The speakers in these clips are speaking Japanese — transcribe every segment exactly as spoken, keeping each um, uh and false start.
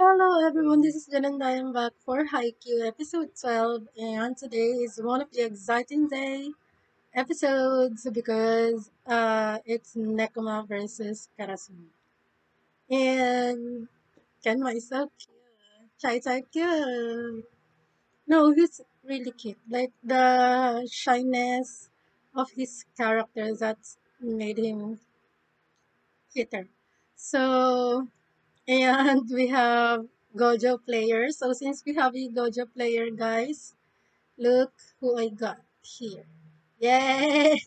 Hello everyone, this is Jen and I am back for Haikyuu episode twelve, and today is one of the exciting day episodes because uh it's Nekoma versus Karasumi. And Kenma is so cute. Chai Chai cute. No, he's really cute. Like the shyness of his character that's made him cuter. So and we have Gojo player. So since we have a Gojo player, guys, look who I got here. Yay!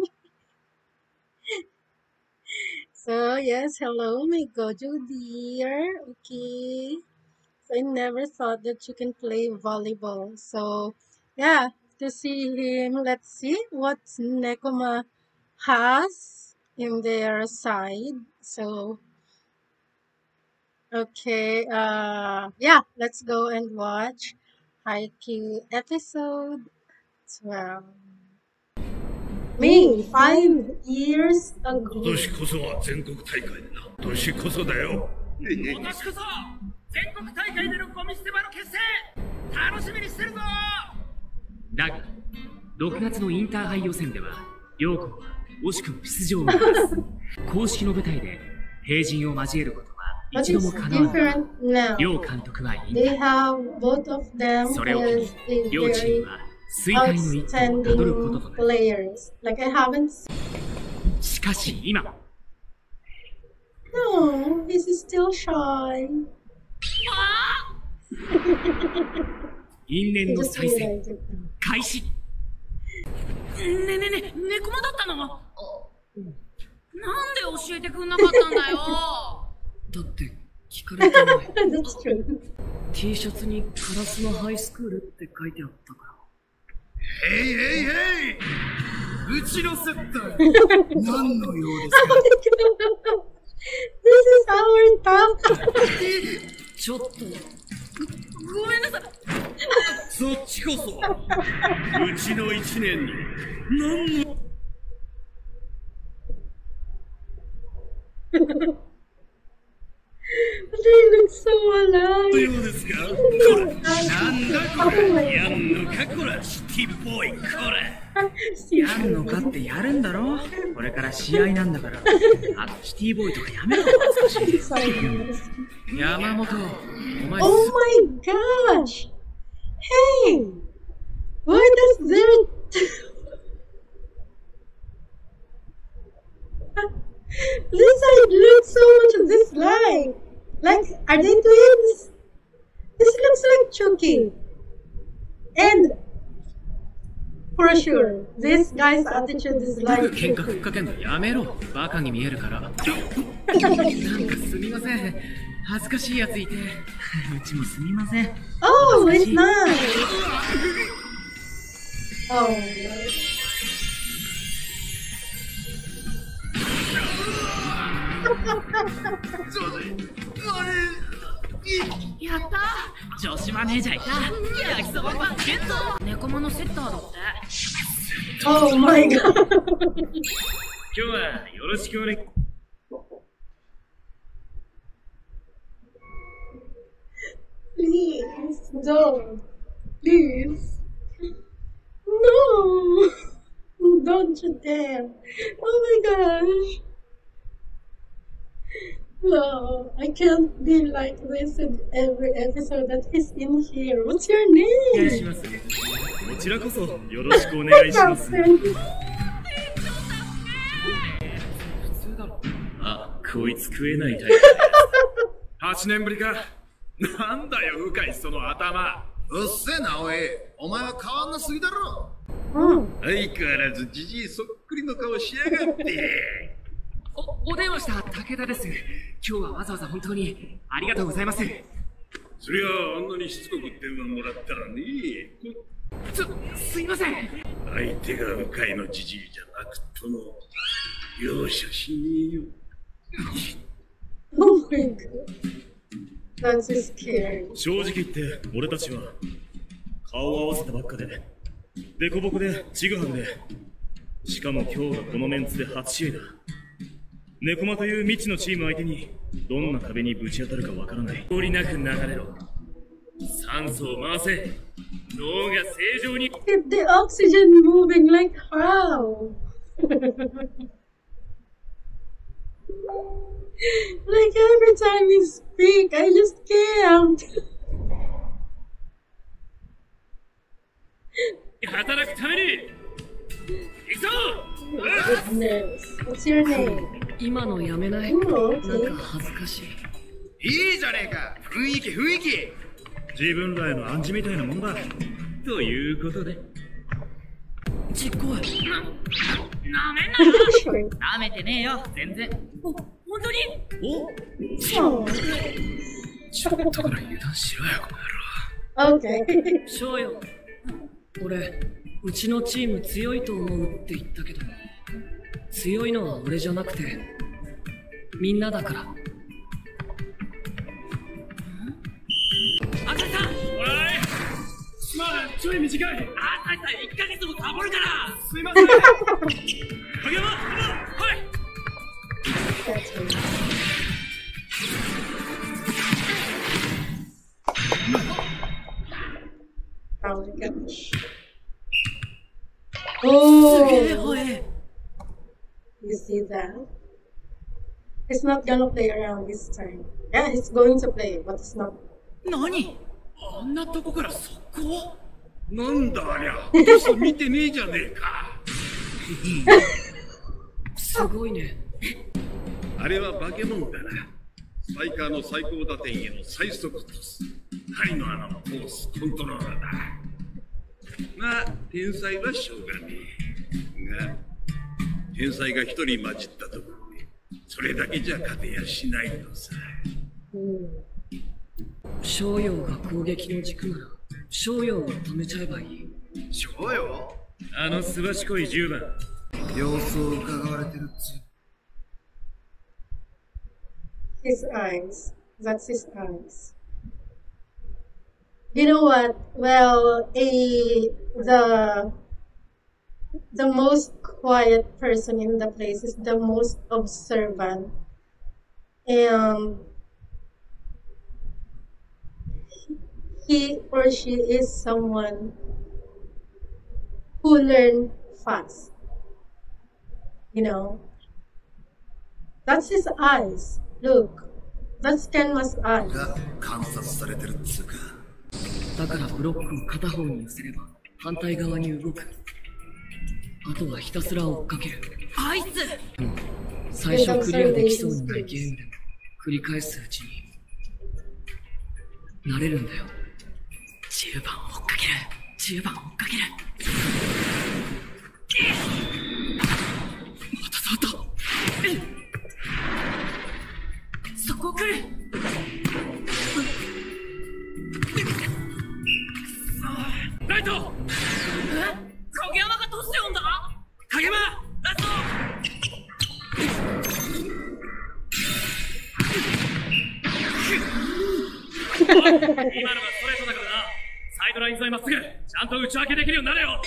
So yes, hello my Gojo dear. Okay. So I never thought that you can play volleyball. So yeah, to see him, let's see what Nekoma has in their side. So okay, uh, yeah, let's go and watch Haikyuu episode twelve. Me, five years 今 ago. 年こそは全国大会だな。今年こそだよ。 今年こそ全国大会でのゴミ捨て場の決戦楽しみにしてるぞ。だがろくがつのインターハイ予選では両校は惜しくも出場を逃す。公式の舞台で平人を交えることは But 一度 it's も叶わない。 different now. 両監督は言い They have both of them それを機に is a 両チー very ムは衰退の一途をたどることと outstanding なる。 players. Like I haven't seen. しかし今 No, he's still shy. 因縁 He の just 再戦 realized it. 開始。ねえねえねえ、猫間だったの？なんで教えてくんなかったんだよ。だって聞かれてない。 That's true. T シャツにカラスのハイスクールって書いてあったから。 へいへいへい。うちの接待。何の用ですか。 This is our town. ちょっとごめんなさい。 そっちこそ。うちの一年に何の。 They look so alike. ようですか。これ。なんだこれ。やんのかこら。シティボーイこら。 やんのかってやるんだろ。これから試合なんだから。あとシティボーイとかやめろ。恥ずかしい。山本、お前。 Oh my gosh! Hey! Why does there... This side looks so much this like. Like, are they twins? This looks like Chucky. And for sure, this guy's attitude is like 喧嘩ふっ Chucky. かけんのやめろ。バカに見えるから。なんかすみません。恥ずかしいやついて。うちもすみません。 Oh, it's nice. Oh. やったー女子マネージャーいた焼きそばパンゲット猫間のセッターだって Oh my god. 今日はよろしくお願い Please, don't. Please. No. Don't you dare. Oh my gosh. No, I can't be like this in every episode that he's in here. What's your お願いし name? ますこちらこそよろしくお願いします Captain. あ、こいつ食えないタイプはちねんぶりか。なんだよ、深いその頭。うっせえな、おい。お前は変わんなすぎだろ。 Hmm. 相変わらずじじいそっくりの顔しやがって。 お、お電話した武田です今日はわざわざ本当にありがとうございますそりゃあ、あんなにしつこく電話もらったらね。 す、すいません相手が深いのじじいじゃなくとも、容赦しねえよ。 Oh my god. That's scary. 正直言って俺たちは顔を合わせたばっかでデコボコでちぐはぐでしかも今日がこのメンツで初試合だ猫間という未知のチーム相手にどんな壁にぶち当たるかわからない。通りなく流れろ。酸素を回せ。脳が正常に。 If the oxygen moving like how? Like every time you speak, I just can't. 働くために行くぞ。 Goodness. What's your name? 今のやめない。 Oh, なん okay. か恥ずかしい。 いいじゃねえか。雰囲気雰囲気。 自分らへの暗示みたいなもんだ。ということで実行。 な、なめんな。 Sure. なめてねえよ、全然。 お、本当に。お、 Oh. ちょっとぐらい油断しろよ、この Okay. 翔よ。俺、うちのチーム強いと思うって言ったけど、強いのは俺じゃなくて、みんなだから。 赤井さん。おい。まあ、ちょい短い。赤井さん、いっかげつもサボるから。すいません。影山、はい。 That's me. Oh my gosh. Oh, you see that? It's not gonna play around this time. Yeah, it's going to play, but it's not. 何？あんなとこから速攻？ なんだありゃ。ゲスト見てねえじゃねえか。 すごいね。 あれは化け物だな。スパイカーの最高打点への最速トス。針の穴のコースコントローラーだ。まあ、天才はしょうがねえ。が、天才が一人混じったところで、それだけじゃ勝てやしないのさ。 翔陽が攻撃の軸なら、翔陽を止めちゃえばいい。 そうよ。 あのすばしこいじゅうばん。 様子を伺われてるっつ。 His eyes. That's his eyes. You know what? Well, a the the most quiet person in the place is the most observant, and he or she is someone who learn fast. You know, that's his eyes. Look, that's Kenma's eyes. が観察されてるっつうか。 だからブロックを片方に寄せれば反対側に動く。あとはひたすら追っかける。あいつ、うん、最初クリアできそうにないゲームでも繰り返すうちに慣れるんだよ。じゅうばん追っかける、じゅうばん追っかける。あったあった、そこ来る。ライト。え？影山がどうして呼んだ？影山、ラスト。今のがストレートだからな。サイドライン沿いまっすぐ、ちゃんと打ち分けできるようになれよ。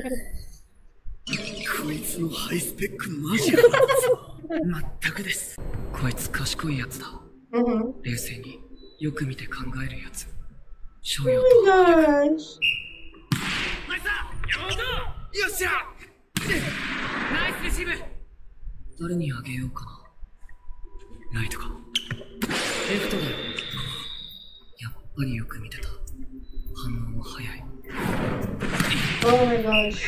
こいつのハイスペックマジか。まったくです。こいつ賢いやつだ。 Mm-hmm. 冷静によく見て考えるやつ。翔陽 Oh と my gosh. ナイスだ、山本。よっしゃ。ナイスレシーブ。 誰にあげようかな。ライトか。レフトだよ。やっぱりよく見てた。反応も早い。 Oh my gosh.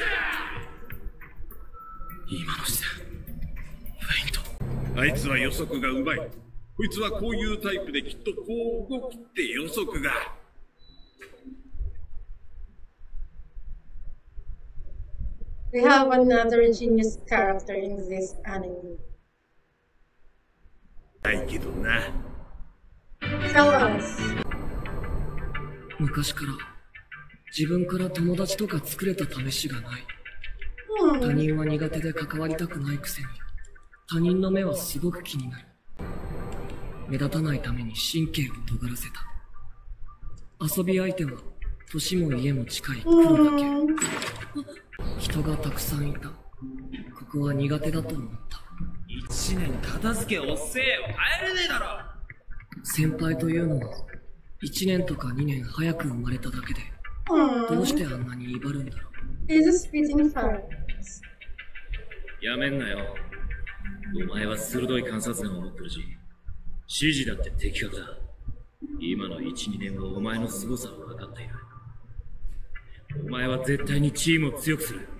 今のしてフェイント。 あいつは予測がうまい。こいつはこういうタイプできっとこう動くって予測が。 We have another genius character in this anime. ないけどな。 Tell us. 昔から自分から友達とか作れた試しがない。他 Hmm. 人は苦手で関わりたくないくせに他人の目はすごく気になる。目立たないために神経を尖らせた。遊び相手は年も家も近い黒だけ。 Hmm. 人がたくさんいた。ここは苦手だと思った。 一年片付けおっせえよ。帰れねえだろ。 先輩というのは、一年とか二年早く生まれただけで、どうしてあんなに威張るんだろう。 He's spitting fire. やめんなよ。お前は鋭い観察眼を持ってるし、指示だって的確だ。今のいち、にねんはお前の凄さを分かっている。お前は絶対にチームを強くする。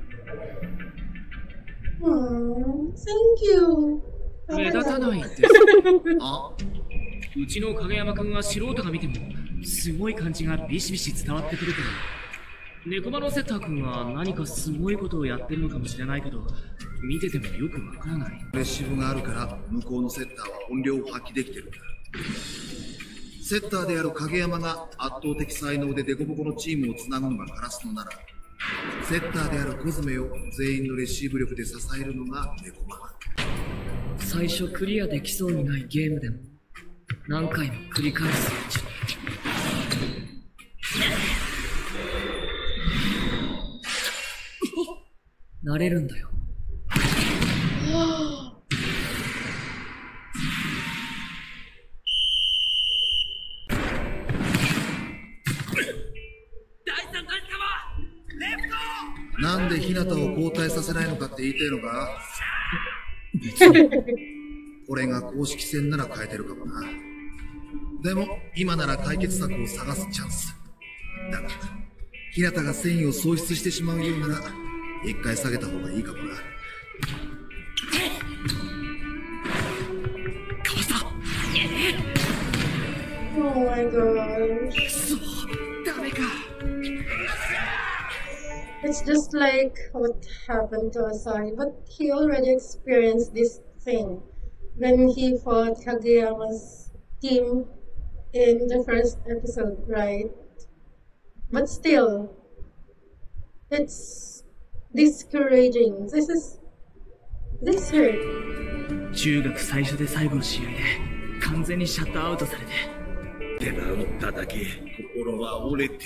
Hmm, thank you. 目立たないって。あ、うちの影山くんは素人が見てもすごい感じがビシビシ伝わってくるけど、猫間のセッターくんは何かすごいことをやってるのかもしれないけど、見ててもよくわからない。 レシーブがあるから向こうのセッターは本領を発揮できてるんだ。セッターである影山が圧倒的才能でデコボコのチームをつなぐのがカラスのなら、セッターであるコズメを全員のレシーブ力で支えるのが猫間。 最初クリアできそうにないゲームでも何回も繰り返すうちに慣れるんだよ。 なんで日向を交代させないのかって言いたいのか。これが公式戦なら変えてるかもな。でも今なら解決策を探すチャンスだが、日向が戦意を喪失してしまうようなら一回下げた方がいいかもな。 かわした。 Oh my god. くそ、ダメか。 It's just like what happened to Asai, but he already experienced this thing when he fought Kageyama's team in the first episode, right? But still, it's discouraging. This is this hurt. 中学最初で最後の試合で完全にシャットアウトされて、 手が打っただけ心は折れて。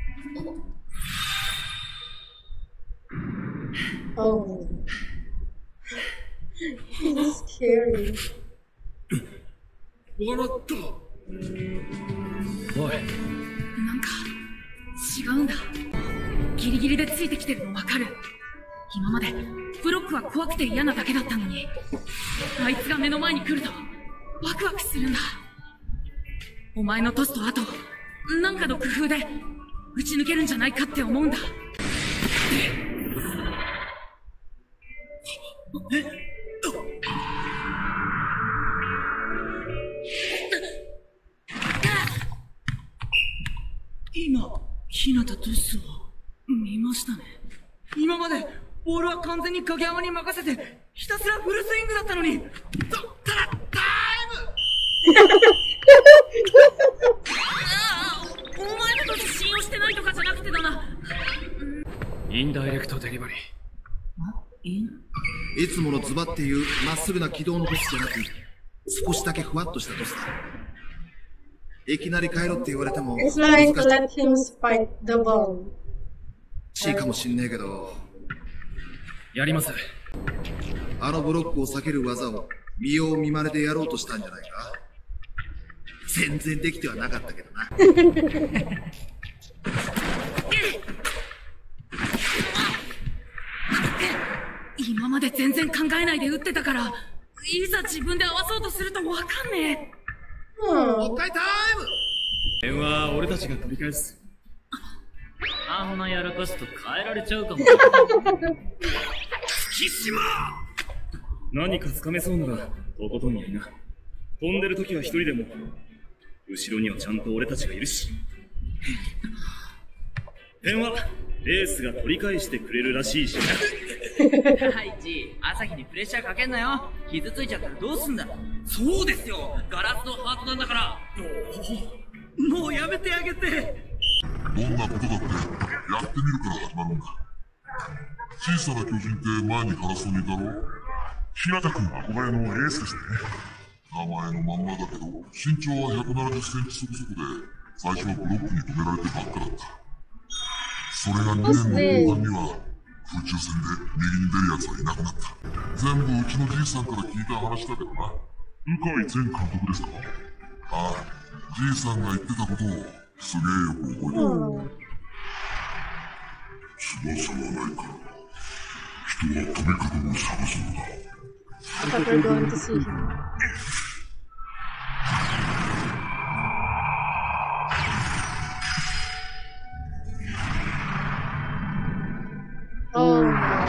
Oh, it's scary. 笑った。 おい、 なんか違うんだ。ギリギリでついてきてるのわかる。今までブロックは怖くて嫌なだけだったのに、あいつが目の前に来るとワクワクするんだ。お前のトスとあとなんかの工夫で打ち抜けるんじゃないかって思うんだ。 え？今、日向トスを見ましたね。今までボールは完全に影山に任せてひたすらフルスイングだったのに、タタイムああ、お前のトス信用してないとかじゃなくてだな。インダイレクトデリバリー。 いつものズバっていうまっすぐな軌道のトスじゃなく、少しだけふわっとしたトスだ。いきなり変えろって言われても It's like let him spike the ball. しいかもしんねえけど、 やります。 あのブロックを避ける技を見よう見まねでやろうとしたんじゃないか。全然できてはなかったけどな。 今まで全然考えないで打ってたから、いざ自分で合わそうとするとわかんねえ。 もう一回タイム。 点は俺たちが取り返す。あんなやらかすと変えられちゃうかも。 月島、 何かつかめそうならとことんやりな。飛んでる時は一人でも、後ろにはちゃんと俺たちがいるし。点はレースが取り返してくれるらしいしな。 はい、G、朝日にプレッシャーかけんなよ。傷ついちゃったらどうすんだ。 そうですよ、ガラスのハートなんだから。もうやめてあげて。 どんなことだってやってみるから始まるんだ。小さな巨人って前にカラスにいたろ。日向君憧れのエースですね。名前のまんまだけど身長はひゃくななじゅっセンチそこそこで、最初はブロックに止められてばっかだった。それがにねんの後半には空中戦で右に出る奴はいなくなった。全部うちのじいさんから聞いた話だけどな。鵜飼前監督ですか？ああ、じいさんが言ってたことをすげえよく覚えてる。 Oh, 翼がないから人は飛び方を探すのだ。 I thought we were going to see him. Oh no.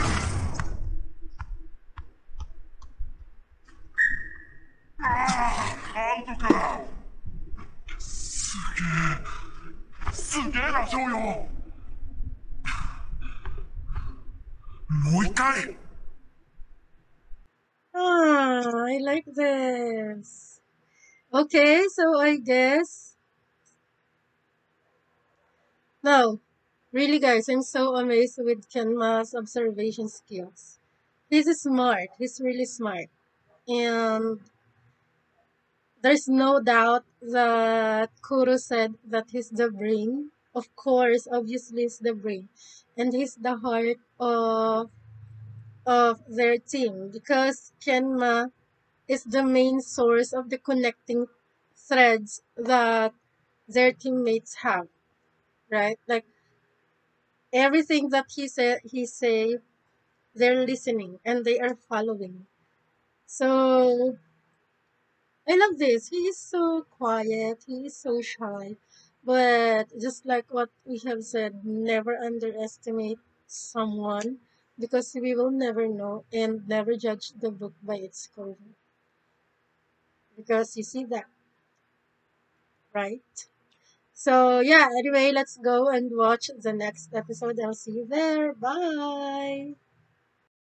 なんとかすげえすげえな、ジョーよ。もう一回。 Ah, I like this. Okay, so I guess. No, really, guys, I'm so amazed with Kenma's observation skills. He's smart. He's really smart. And there's no doubt that Kuro said that he's the brain. Of course, obviously, he's the brain. And he's the heart of, of their team because Kenma is the main source of the connecting threads that their teammates have, right? Like everything that he said, he say, they're listening and they are following. So I love this. He is so quiet. He is so shy. But just like what we have said, never underestimate someone because we will never know and never judge the book by its cover. Because you see that, right? So yeah, anyway, let's go and watch the next episode. I'll see you there. Bye.